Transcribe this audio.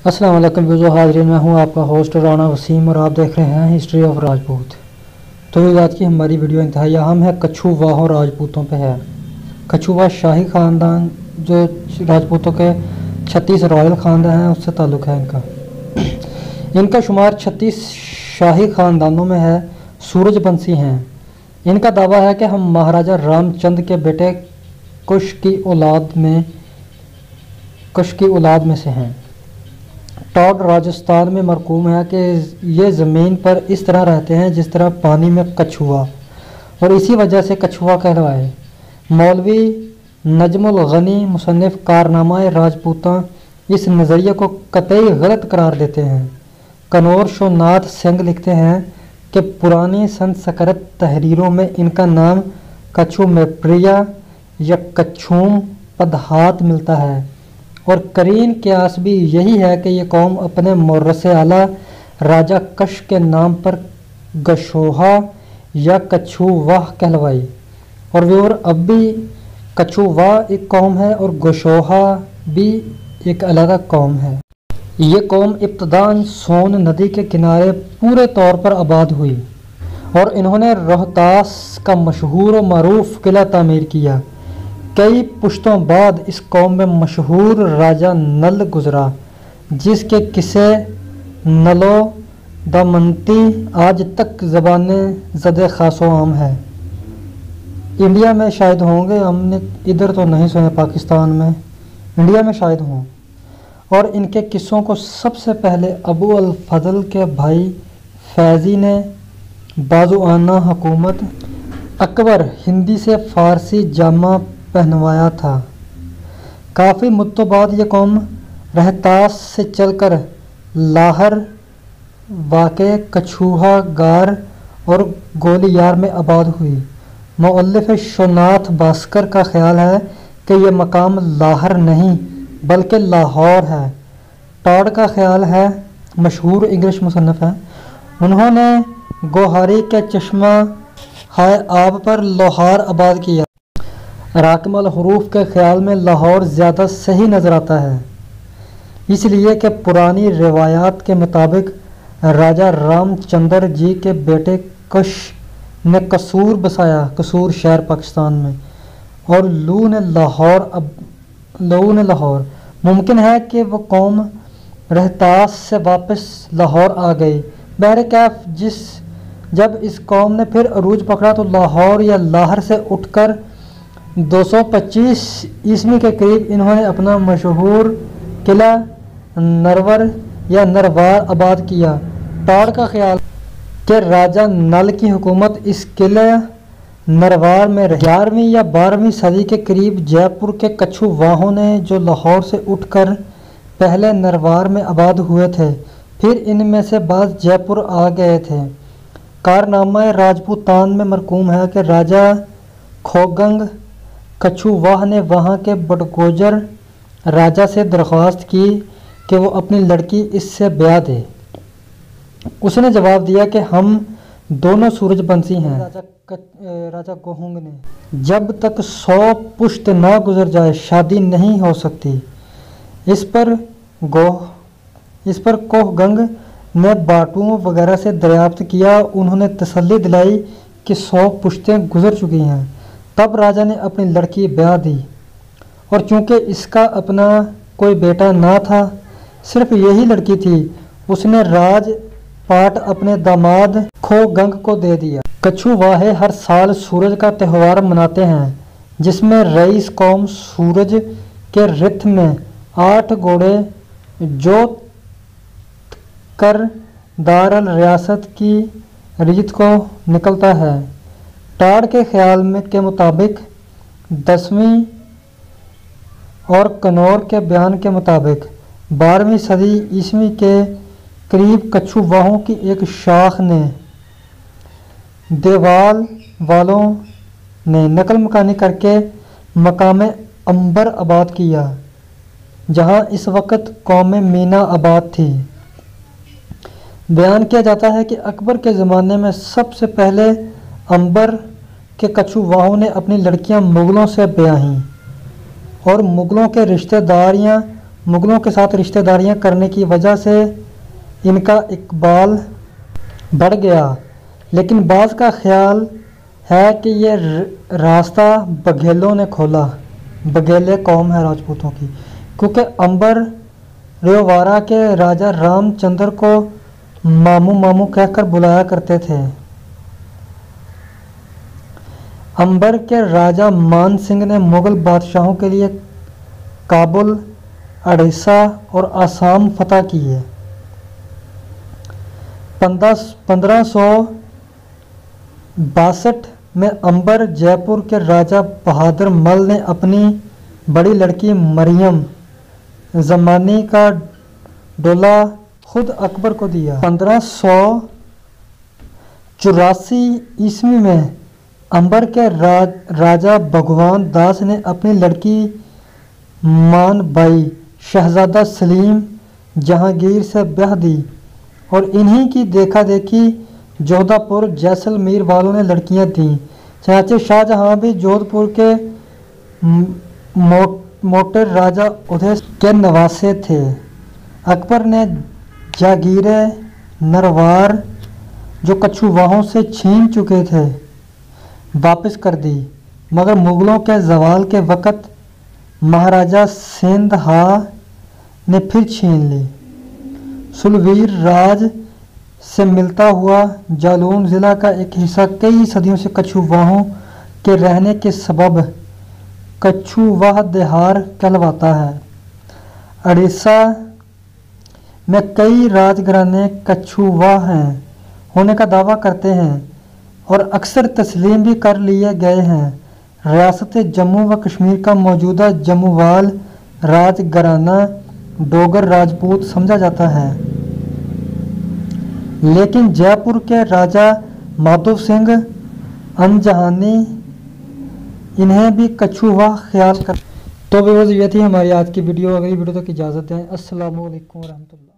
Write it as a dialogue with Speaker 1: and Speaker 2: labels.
Speaker 1: अस्सलाम वालेकुम व्यूअर्स, हाज़रीन मैं हूं आपका होस्ट राना वसीम और आप देख रहे हैं हिस्ट्री ऑफ राजपूत। तो आज की हमारी वीडियो इंतहाई अहम है, कछुवाहों राजपूतों पे है। कछुवा शाही ख़ानदान जो राजपूतों के 36 रॉयल ख़ानदान हैं उससे ताल्लुक़ है इनका शुमार 36 शाही ख़ानदानों में है। सूरजवंशी हैं। इनका दावा है कि हम महाराजा रामचंद्र के बेटे कुश की औलाद में से हैं। टॉड राजस्थान में मरकूम है कि ये ज़मीन पर इस तरह रहते हैं जिस तरह पानी में कछुआ, और इसी वजह से कछुआ कहलाए। मौलवी नजमुल गनी मुसन्निफ़ कारनामाए राजपूता इस नज़रिए को कतई गलत करार देते हैं। कनौर शोनाथ सिंह लिखते हैं कि पुरानी संस्कृत तहरीरों में इनका नाम कछु में प्रिया या कछूम पदहात मिलता है, और करीन क्यास भी यही है कि ये कौम अपने मोर्रस आला राजा कश के नाम पर गशोहा या कछुवाह कहलवाई। और व्यूअर, अब भी कछुवाह एक कौम है और गशोहा भी एक अलग कौम है। ये कौम इब्तदान सोन नदी के किनारे पूरे तौर पर आबाद हुई और इन्होंने रोहतास का मशहूर और मरूफ किला तामीर किया। कई पुश्तों बाद इस कौम में मशहूर राजा नल गुजरा, जिसके किस्से नलो दमंती आज तक ज़बाने ज़द खासो आम है। इंडिया में शायद होंगे, हमने इधर तो नहीं सुने, पाकिस्तान में, इंडिया में शायद हों। और इनके किस्सों को सबसे पहले अबू अल फजल के भाई फैज़ी ने बाजुआना हुकूमत अकबर हिंदी से फ़ारसी जामा पहनवाया था। काफ़ी मुद्दों बाद ये कौम रहतास से चलकर लाहर वाक़े कछुहा गार और गोलियार में आबाद हुई। मुअल्लिफ़ शोनाथ भास्कर का ख्याल है कि यह मकाम लाहर नहीं बल्कि लाहौर है। टॉड का ख्याल है, मशहूर इंग्लिश मुसन्निफ़ है, उन्होंने गोहारी के चश्मा हाय आब पर लाहौर आबाद किया। राकम अल हरूफ के ख्याल में लाहौर ज़्यादा सही नज़र आता है, इसलिए कि पुरानी रिवायात के मुताबिक राजा रामचंद्र जी के बेटे कश ने कसूर बसाया, कसूर शहर पाकिस्तान में, और लू ने लाहौर। मुमकिन है कि वह कौम रहतास से वापस लाहौर आ गई। बहरकैफ जब इस कौम ने फिर अरूज पकड़ा तो लाहौर या लाहर से उठकर 225 ईस्वी के करीब इन्होंने अपना मशहूर किला नरवर या नरवार आबाद किया। टॉड का ख्याल कि राजा नल की हुकूमत इस किले नरवार में 11वीं या 12वीं सदी के करीब जयपुर के कछुवाहों ने, जो लाहौर से उठकर पहले नरवार में आबाद हुए थे, फिर इनमें से बाद जयपुर आ गए थे। कारनामा राजपूतान में मरकूम है कि राजा खोगंग कछुवाह ने वहाँ के बडगोजर राजा से दरख्वास्त की कि वो अपनी लड़की इससे ब्याह दे। उसने जवाब दिया कि हम दोनों सूरजवंशी हैं। राजा गोहुंग ने, जब तक 100 पुश्त ना गुजर जाए शादी नहीं हो सकती। इस पर कोहगंग ने बाटुओं वगैरह से दरियाफ्त किया। उन्होंने तसल्ली दिलाई कि 100 पुश्तें गुजर चुकी हैं। तब राजा ने अपनी लड़की ब्याह दी, और चूंकि इसका अपना कोई बेटा ना था, सिर्फ यही लड़की थी, उसने राज पाट अपने दामाद खोगंग को दे दिया। कछुवाहे हर साल सूरज का त्यौहार मनाते हैं, जिसमें रईस कौम सूरज के रिथ में 8 घोड़े जोत कर दारल रियासत की रीत को निकलता है। टॉड के ख्याल में के मुताबिक 10वीं और कनौर के बयान के मुताबिक 12वीं सदी ईस्वी के करीब कछुवाहों की एक शाख ने देवाल वालों ने नकल मकानी करके मकाम अंबर आबाद किया, जहां इस वक्त कौम मीना आबाद थी। बयान किया जाता है कि अकबर के ज़माने में सबसे पहले अंबर के कछुवाहों ने अपनी लड़कियां मुग़लों से ब्याहीं, और मुग़लों के रिश्तेदारियां मुग़लों के साथ रिश्तेदारियां करने की वजह से इनका इकबाल बढ़ गया, लेकिन बाज़ का ख्याल है कि ये रास्ता बघेलों ने खोला। बघेले कौम है राजपूतों की, क्योंकि अंबर रेवाड़ा के राजा रामचंद्र को मामू मामू कहकर बुलाया करते थे। अंबर के राजा मान सिंह ने मुग़ल बादशाहों के लिए काबुल, उड़ीसा और आसाम फतह किए। 1562 में अंबर जयपुर के राजा बहादुर मल ने अपनी बड़ी लड़की मरियम ज़मानी का डोला खुद अकबर को दिया। 1584 ईस्वी में अंबर के राजा भगवान दास ने अपनी लड़की मानबाई शहजादा सलीम जहांगीर से ब्याह दी और इन्हीं की देखा देखी जोधपुर जैसलमेर वालों ने लड़कियां दी। चाचे शाहजहां भी जोधपुर के मोटे राजा उदय के नवासे थे। अकबर ने जागीरे नरवार जो कछुवाहों से छीन चुके थे वापस कर दी, मगर मुग़लों के ज़वाल के वक़्त महाराजा सेंधहा ने फिर छीन ली। सुलवीर राज से मिलता हुआ जालौन ज़िला का एक हिस्सा कई सदियों से कछुवाहों के रहने के सबब कछुवाह देहार कहलवाता है। उड़ीसा में कई राजघराने कछुवाह होने का दावा करते हैं और अक्सर तस्लीम भी कर लिए गए हैं। रियासत जम्मू व कश्मीर का मौजूदा जम्मूवाल राजघराना डोगर राजपूत समझा जाता है, लेकिन जयपुर के राजा माधव सिंह अनजहानी इन्हें भी कछुवाह ख्याल कर। तो व्यूअर्स, ये थी हमारी आज की वीडियो। अगली वीडियो तक इजाज़त दें। अस्सलामु अलैकुम रहमतुल्लाह।